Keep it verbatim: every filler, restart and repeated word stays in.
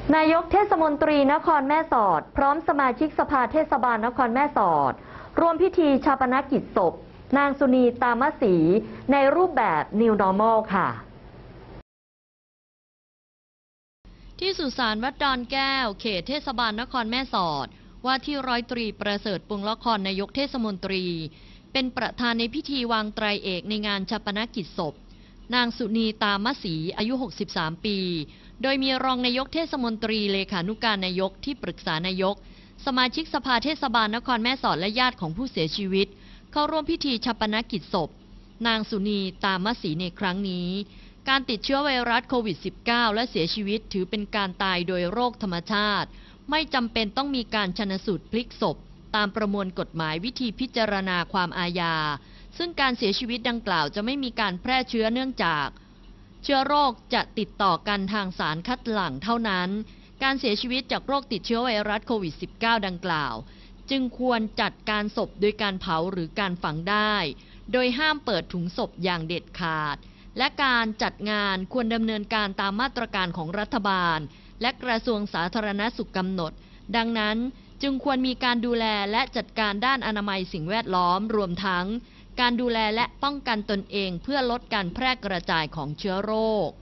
นายกเทศมนตรีนครแม่สอดพร้อมสมาชิกสภาเทศบาลนครแม่สอดร่วมพิธีชาปนกิจศพนางสุนีตามศรีในรูปแบบ New Normal ค่ะที่สุสานวัดดอนแก้วเขตเทศบาลนครแม่สอดว่าที่ร้อยตรีประเสริฐปุงละครนายกเทศมนตรีเป็นประธานในพิธีวางไตรเอกในงานชาปนกิจศพนางสุนีตามศรีอายุ หกสิบสาม ปีโดยมีรองนายกเทศมนตรีเลขานุการนายกที่ปรึกษานายกสมาชิกสภาเทศบาลนครแม่สอดและญาติของผู้เสียชีวิตเข้าร่วมพิธีชาปนกิจศพนางสุนีตามศรีในครั้งนี้การติดเชื้อไวรัสโควิด สิบเก้า และเสียชีวิตถือเป็นการตายโดยโรคธรรมชาติไม่จำเป็นต้องมีการชันสูตรพลิกศพตามประมวลกฎหมายวิธีพิจารณาความอาญาซึ่งการเสียชีวิตดังกล่าวจะไม่มีการแพร่เชื้อเนื่องจากเชื้อโรคจะติดต่อกันทางสารคัดหลั่งเท่านั้นการเสียชีวิตจากโรคติดเชื้อไวรัสโควิด สิบเก้า ดังกล่าวจึงควรจัดการศพโดยการเผาหรือการฝังได้โดยห้ามเปิดถุงศพอย่างเด็ดขาดและการจัดงานควรดำเนินการตามมาตรการของรัฐบาลและกระทรวงสาธารณสุขกำหนดดังนั้นจึงควรมีการดูแลและจัดการด้านอนามัยสิ่งแวดล้อมรวมทั้งการดูแลและป้องกันตนเองเพื่อลดการแพร่กระจายของเชื้อโรค